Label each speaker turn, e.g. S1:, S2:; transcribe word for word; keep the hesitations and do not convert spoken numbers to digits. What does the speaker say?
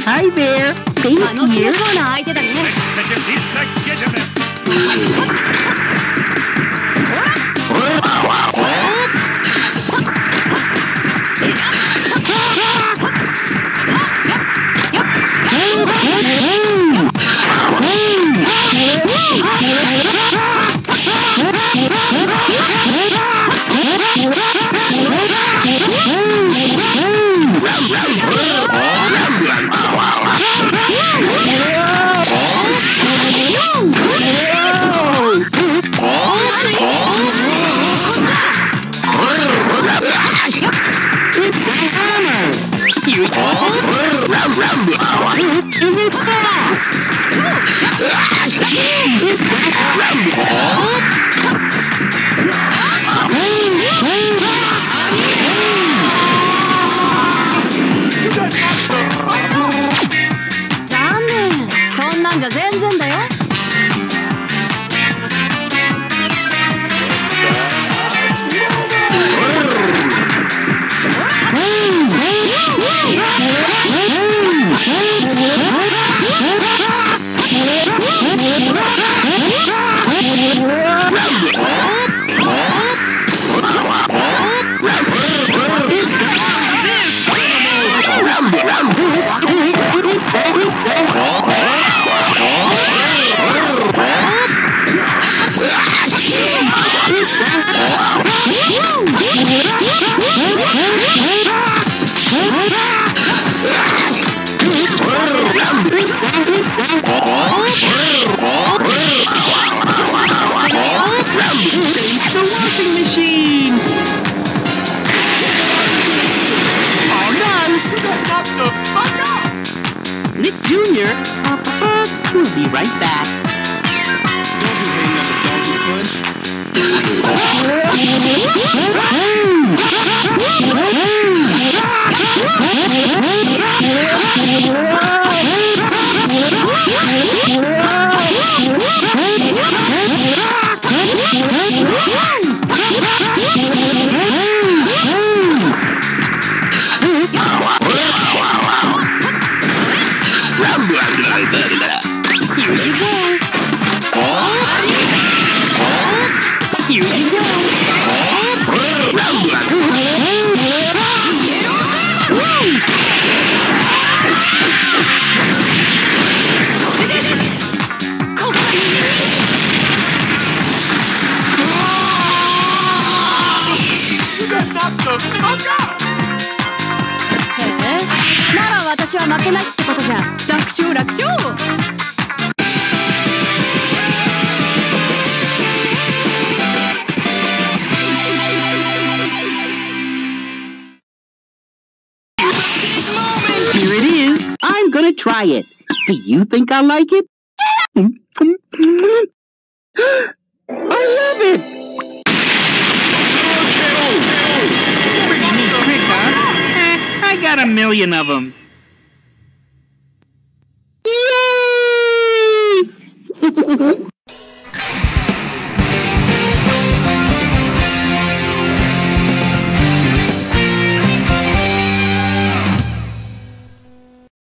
S1: Hi there. Thank you.
S2: 楽しめそうな相手だね。残念。そんなんじゃ全然だよ。
S1: The washing machine! All done! What the fuck up? Nick Junior, uh, we'll be right back. Don't be hanging up a donkey punch. Here you go. Here you go. You へえ、なら私は負けないってことじゃ。楽勝楽勝。Here it is. I'm gonna try it. Do you think I like it? I love it! Pretty neat trick, huh? Eh, I got a million of them. Yay!